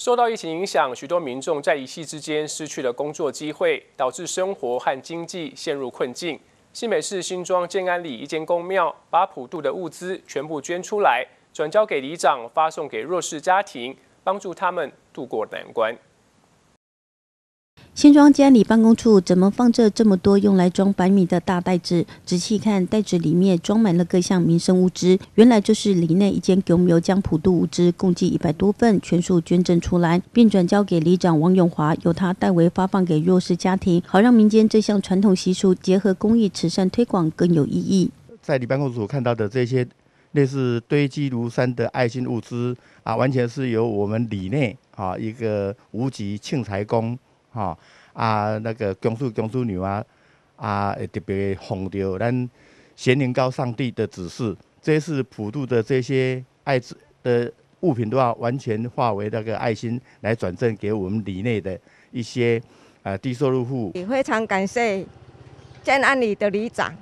受到疫情影响，许多民众在一夕之间失去了工作机会，导致生活和经济陷入困境。新北市新庄建安里一间公庙，把普渡的物资全部捐出来，转交给里长，发送给弱势家庭，帮助他们渡过难关。 新庄监理办公处怎么放着这么多用来装白米的大袋子？仔细看，袋子里面装满了各项民生物资。原来这是里内一间公庙将普渡物资共计100多份全数捐赠出来，并转交给里长王永华，由他代为发放给弱势家庭，好让民间这项传统习俗结合公益慈善推广更有意义。 在里办公处看到的这些类似堆积如山的爱心物资完全是由我们里内一个无极庆财宫。那个公主女会特别奉着咱贤灵高上帝的指示，这次普渡的这些爱的物品都要完全化为那个爱心来转赠给我们里内的一些低收入户。 非常感谢建安里的里长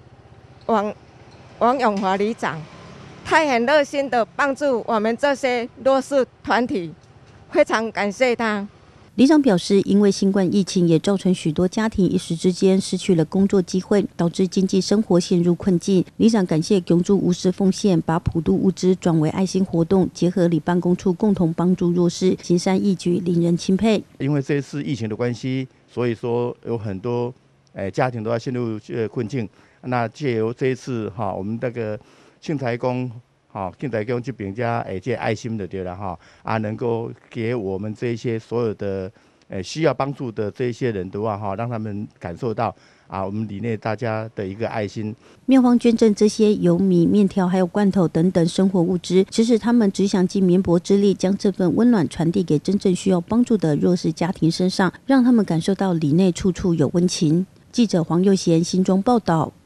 王永华里长，他很热心的帮助我们这些弱势团体，非常感谢他。 里长表示，因为新冠疫情也造成许多家庭一时之间失去了工作机会，导致经济生活陷入困境。里长感谢公主无私奉献，把普渡物资转为爱心活动，结合里办公处共同帮助弱势，行善义举，令人钦佩。 因为这次疫情的关系，所以说有很多家庭都要陷入困境。那借由这一次我们那个庆财宫。庆财宫这边加这爱心的对了能够给我们这些所有的需要帮助的这些人的话让他们感受到我们里内大家的一个爱心。 庙方捐赠这些油米、面条还有罐头等等生活物资，其实他们只想尽绵薄之力，将这份温暖传递给真正需要帮助的弱势家庭身上，让他们感受到里内处处有温情。记者黄佑贤新庄报道。